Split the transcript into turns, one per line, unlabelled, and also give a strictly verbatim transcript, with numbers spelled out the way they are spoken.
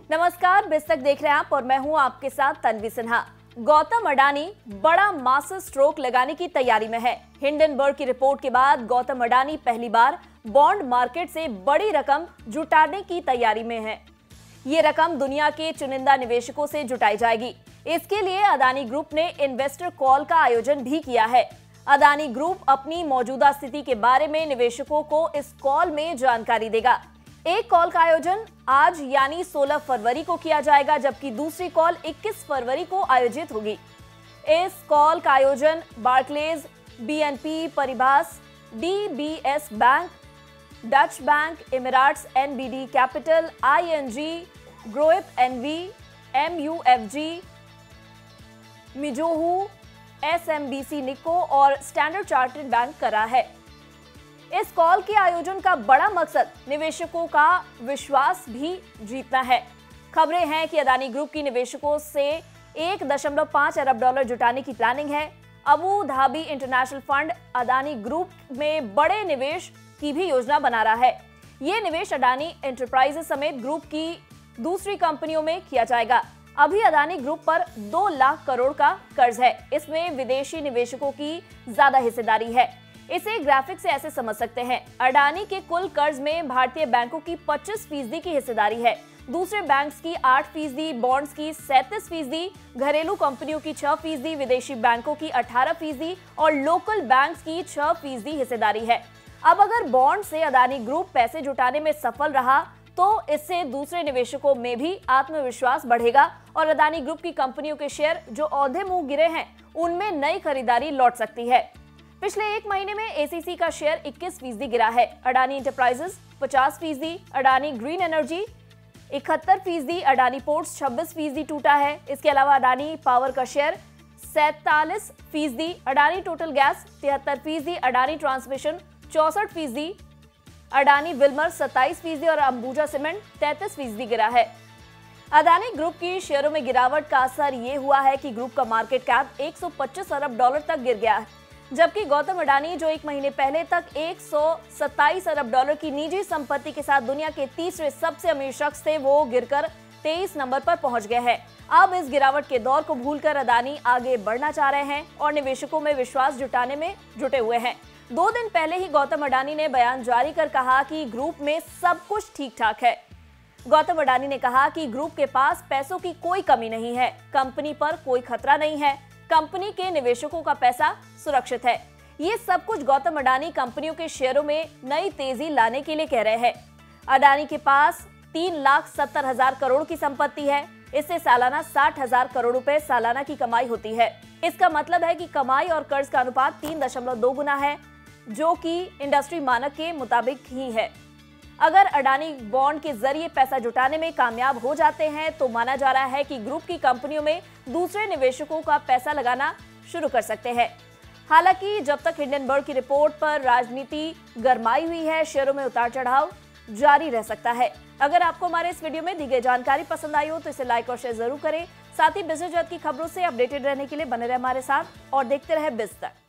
नमस्कार, बिस्तक देख रहे हैं आप और मैं हूं आपके साथ तन्वी सिन्हा। गौतम अडानी बड़ा मास्टर स्ट्रोक लगाने की तैयारी में है। हिंडनबर्ग की रिपोर्ट के बाद गौतम अडानी पहली बार बॉन्ड मार्केट से बड़ी रकम जुटाने की तैयारी में है। ये रकम दुनिया के चुनिंदा निवेशकों से जुटाई जाएगी। इसके लिए अडानी ग्रुप ने इन्वेस्टर कॉल का आयोजन भी किया है। अडानी ग्रुप अपनी मौजूदा स्थिति के बारे में निवेशकों को इस कॉल में जानकारी देगा। एक कॉल का आयोजन आज यानी सोलह फरवरी को किया जाएगा, जबकि दूसरी कॉल इक्कीस फरवरी को आयोजित होगी। इस कॉल का आयोजन Barclays, BNP Paribas, DBS Bank, Deutsche Bank, Emirates, NBD Capital, ING, Groep NV, MUFG, Mizuho, SMBC Nikko और स्टैंडर्ड चार्टर्ड बैंक करा है। इस कॉल के आयोजन का बड़ा मकसद निवेशकों का विश्वास भी जीतना है। खबरें हैं कि अडानी ग्रुप की निवेशकों से एक दशमलव पाँच अरब डॉलर जुटाने की प्लानिंग है। Abu Dhabi international fund Adani group में बड़े निवेश की भी योजना बना रहा है। ये निवेश अडानी एंटरप्राइजेस समेत ग्रुप की दूसरी कंपनियों में किया जाएगा। अभी अडानी ग्रुप पर दो लाख करोड़ का कर्ज है। इसमें विदेशी निवेशकों की ज्यादा हिस्सेदारी है। इसे ग्राफिक से ऐसे समझ सकते हैं, अडानी के कुल कर्ज में भारतीय बैंकों की पच्चीस फीसदी की हिस्सेदारी है, दूसरे बैंक्स की आठ फीसदी, बॉन्ड्स की सैंतीस फीसदी, घरेलू कंपनियों की छह फीसदी, विदेशी बैंकों की अठारह फीसदी और लोकल बैंक्स की छह फीसदी हिस्सेदारी है। अब अगर बॉन्ड से अडानी ग्रुप पैसे जुटाने में सफल रहा तो इससे दूसरे निवेशकों में भी आत्मविश्वास बढ़ेगा और अडानी ग्रुप की कंपनियों के शेयर जो औंधे मुंह गिरे हैं उनमें नई खरीदारी लौट सकती है। पिछले एक महीने में एसीसी का शेयर इक्कीस फीसदी गिरा है, अडानी इंटरप्राइजेस पचास फीसदी, अडानी ग्रीन एनर्जी इकहत्तर फीसदी, अडानी पोर्ट्स छब्बीस फीसदी टूटा है। इसके अलावा अडानी पावर का शेयर सैंतालीस फीसदी, अडानी टोटल गैस तिहत्तर फीसदी, अडानी ट्रांसमिशन चौसठ फीसदी, अडानी विल्मर सत्ताईस फीसदी और अंबुजा सीमेंट तैंतीस फीसदी गिरा है। अडानी ग्रुप की शेयरों में गिरावट का असर ये हुआ है कि ग्रुप का मार्केट कैप एक सौ पच्चीस अरब डॉलर तक गिर गया है, जबकि गौतम अडानी जो एक महीने पहले तक एक सौ सत्ताईस अरब डॉलर की निजी संपत्ति के साथ दुनिया के तीसरे सबसे अमीर शख्स थे, वो गिरकर तेईस नंबर पर पहुंच गए हैं। अब इस गिरावट के दौर को भूलकर अडानी आगे बढ़ना चाह रहे हैं और निवेशकों में विश्वास जुटाने में जुटे हुए हैं। दो दिन पहले ही गौतम अडानी ने बयान जारी कर कहा कि ग्रुप में सब कुछ ठीक ठाक है। गौतम अडानी ने कहा कि ग्रुप के पास पैसों की कोई कमी नहीं है, कंपनी पर कोई खतरा नहीं है, कंपनी के निवेशकों का पैसा सुरक्षित है। ये सब कुछ गौतम अडानी कंपनियों के शेयरों में नई तेजी लाने के लिए कह रहे हैं। अडानी के पास तीन लाख सत्तर हजार करोड़ की संपत्ति है। इससे सालाना साठ हजार करोड़ रुपए सालाना की कमाई होती है। इसका मतलब है कि कमाई और कर्ज का अनुपात तीन दशमलव दो गुना है, जो कि इंडस्ट्री मानक के मुताबिक ही है। अगर अडानी बॉन्ड के जरिए पैसा जुटाने में कामयाब हो जाते हैं तो माना जा रहा है कि ग्रुप की कंपनियों में दूसरे निवेशकों का पैसा लगाना शुरू कर सकते हैं। हालांकि जब तक हिंडनबर्ग की रिपोर्ट पर राजनीति गरमाई हुई है, शेयरों में उतार चढ़ाव जारी रह सकता है। अगर आपको हमारे इस वीडियो में दी गई जानकारी पसंद आई हो तो इसे लाइक और शेयर जरूर करें। साथ ही बिजनेस जगत की खबरों से अपडेटेड रहने के लिए बने रहे हमारे साथ और देखते रहे बिज़ तक।